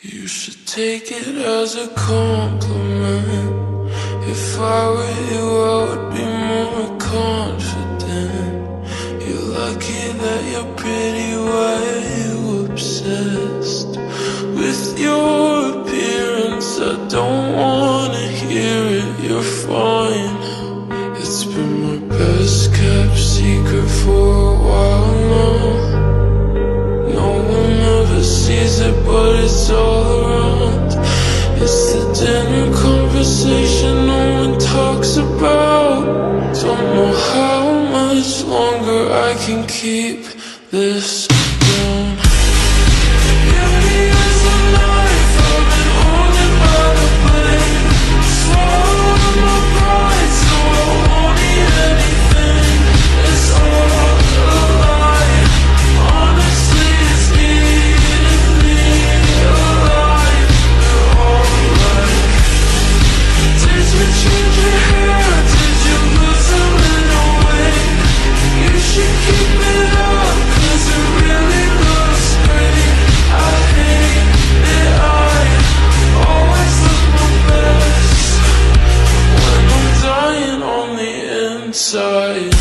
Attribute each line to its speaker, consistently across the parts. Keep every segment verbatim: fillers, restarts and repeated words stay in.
Speaker 1: You should take it as a compliment. If I were you, I would be more confident. You're lucky that you're pretty, why are you obsessed with your appearance? I don't wanna hear it, you're fine. It's been my best kept secret for a while now. No one ever sees it, but it's all around. It's the dinner conversation no one talks about. Don't know how much longer I can keep this down. Beauty is a knife, I've been holding by the blade. Swallowing my pride, so I won't eat anything. It's all a lie. Honestly, it's eating me alive. You're alright. Did you change your hair? Did you lose a little weight? You should keep it up, cause it really looks great. I hate it, I always look my best when I'm dying on the inside.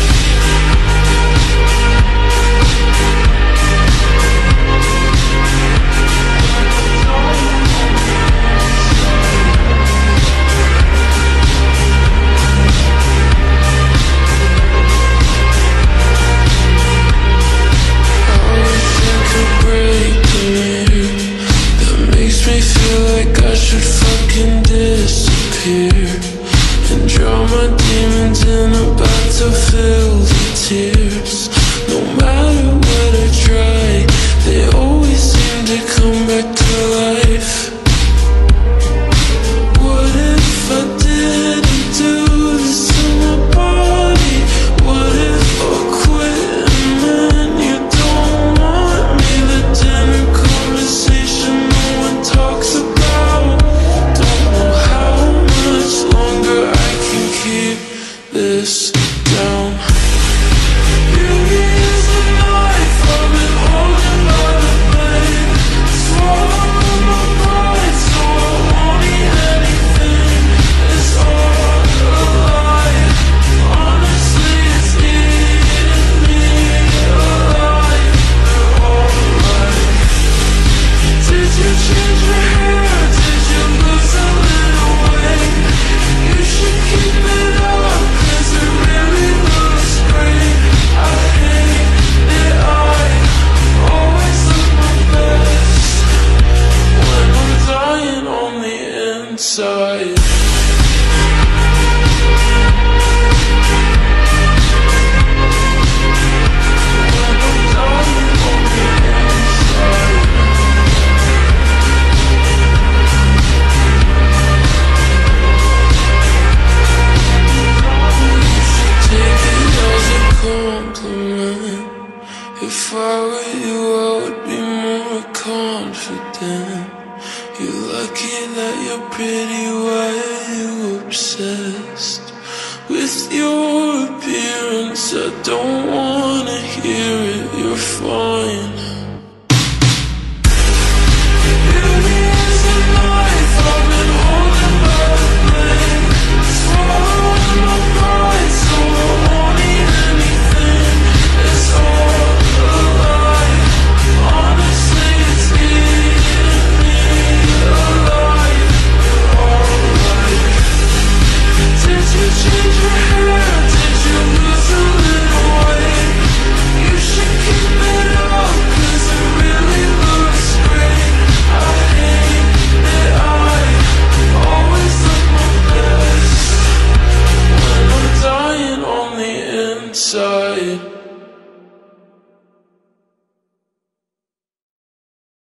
Speaker 1: Disappear and drown my demons in a bathtub filled with tears. No matter what I try, they always seem to come back to life. What if I didn't do this to my body? What if I quit and then you don't want me? The dinner conversation no one talks about. Keep this down. Beauty is a knife, I've been holding by the blade. Swallowing my pride, so I won't eat anything. It's all a lie. Honestly, it's eating me alive. You're alright. Did you change your hair? Did you lose a little weight? You should keep it up, cause it really looks great. I hate it, I always look my best when I'm dying on the inside. When I'm dying on the inside. Compliment. If I were you, I would be more confident. You're lucky that you're pretty, why are you obsessed with your appearance? I don't wanna hear it, you're fine.